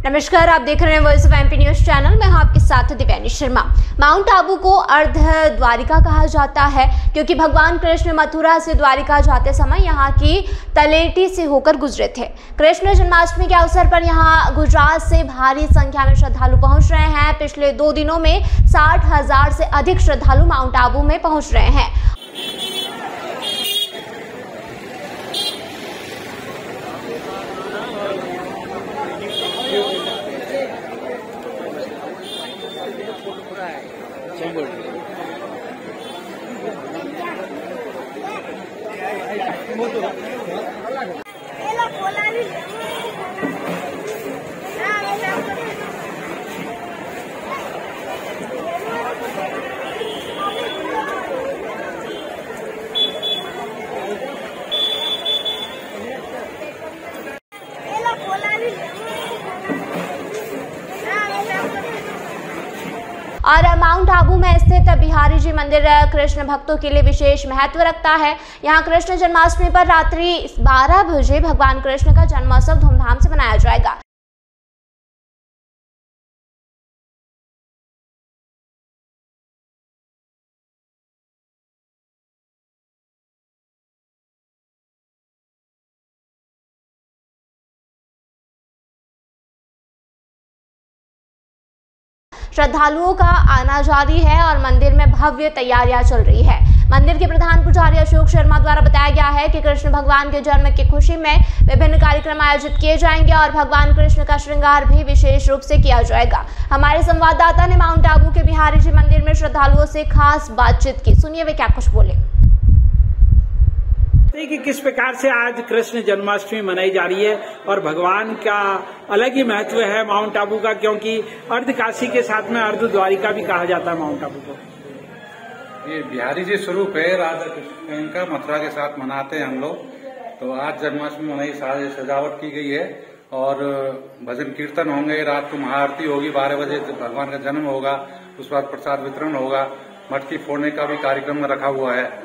नमस्कार, आप देख रहे हैं voice of MP news channel. मैं हूं आपके साथ दिव्यानी शर्मा। माउंट आबू को अर्ध द्वारिका कहा जाता है क्योंकि भगवान कृष्ण मथुरा से द्वारिका जाते समय यहां की तलेटी से होकर गुजरे थे। कृष्ण जन्माष्टमी के अवसर पर यहां गुजरात से भारी संख्या में श्रद्धालु पहुंच रहे हैं। पिछले 2 दिनों में 60,000 से अधिक श्रद्धालु माउंट आबू में पहुंच रहे हैं। और माउंट आबू में स्थित बिहारी जी मंदिर कृष्ण भक्तों के लिए विशेष महत्व रखता है। यहाँ कृष्ण जन्माष्टमी पर रात्रि 12 बजे भगवान कृष्ण का जन्मोत्सव धूमधाम से मनाया जाएगा। श्रद्धालुओं का आना जारी है और मंदिर में भव्य तैयारियां चल रही है। मंदिर के प्रधान पुजारी अशोक शर्मा द्वारा बताया गया है कि कृष्ण भगवान के जन्म की खुशी में विभिन्न कार्यक्रम आयोजित किए जाएंगे और भगवान कृष्ण का श्रृंगार भी विशेष रूप से किया जाएगा। हमारे संवाददाता ने माउंट आबू के बिहारी जी मंदिर में श्रद्धालुओं से खास बातचीत की। सुनिए वे क्या कुछ बोले। कि किस प्रकार से आज कृष्ण जन्माष्टमी मनाई जा रही है और भगवान का अलग ही महत्व है माउंट आबू का, क्योंकि अर्ध काशी के साथ में अर्ध द्वारिका भी कहा जाता है माउंट आबू को। ये बिहारी जी स्वरूप है, राधा कृष्ण का मथुरा के साथ मनाते हैं हम लोग। तो आज जन्माष्टमी मनाई, सारी सजावट की गई है और भजन कीर्तन होंगे। रात को महाआरती होगी, 12 बजे भगवान का जन्म होगा, उसके बाद प्रसाद वितरण होगा, मटकी फोड़ने का भी कार्यक्रम रखा हुआ है।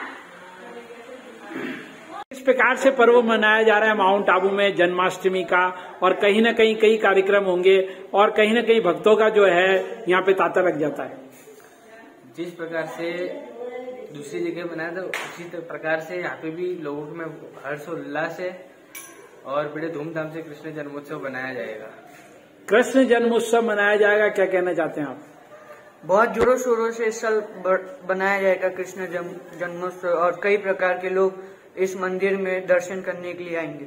इस प्रकार से पर्व मनाया जा रहा है माउंट आबू में जन्माष्टमी का, और कहीं न कहीं कई कार्यक्रम होंगे और कहीं न कहीं भक्तों का जो है यहाँ पे तांता लग जाता है। जिस प्रकार से दूसरी जगह बनाया था उसी प्रकार से यहाँ पे भी लोगों में हर्षोल्लास है और बड़े धूमधाम से कृष्ण जन्मोत्सव मनाया जाएगा। कृष्ण जन्मोत्सव मनाया जाएगा, क्या कहना चाहते हैं आप? बहुत जोरों शोरों से इस साल बनाया जाएगा कृष्ण जन्मोत्सव और कई प्रकार के लोग इस मंदिर में दर्शन करने के लिए आएंगे।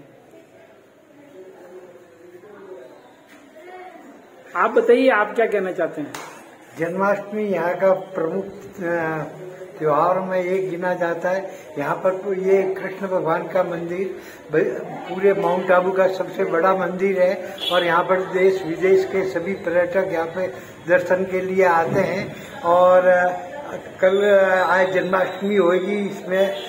आप बताइए, आप क्या कहना चाहते हैं? जन्माष्टमी यहाँ का प्रमुख त्योहार में एक गिना जाता है। यहाँ पर ये कृष्ण भगवान का मंदिर पूरे माउंट आबू का सबसे बड़ा मंदिर है और यहाँ पर देश विदेश के सभी पर्यटक यहाँ पे दर्शन के लिए आते हैं। और कल आज जन्माष्टमी होगी, इसमें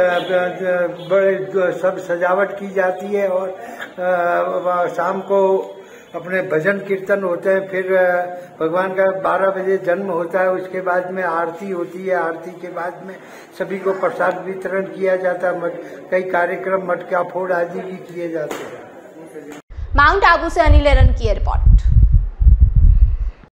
बड़े सब सजावट की जाती है और शाम को अपने भजन कीर्तन होते हैं। फिर भगवान का 12 बजे जन्म होता है, उसके बाद में आरती होती है। आरती के बाद में सभी को प्रसाद वितरण किया जाता है। कई कार्यक्रम मटका फोड़ आदि भी किए जाते हैं। माउंट आबू से अनिल एरन की रिपोर्ट।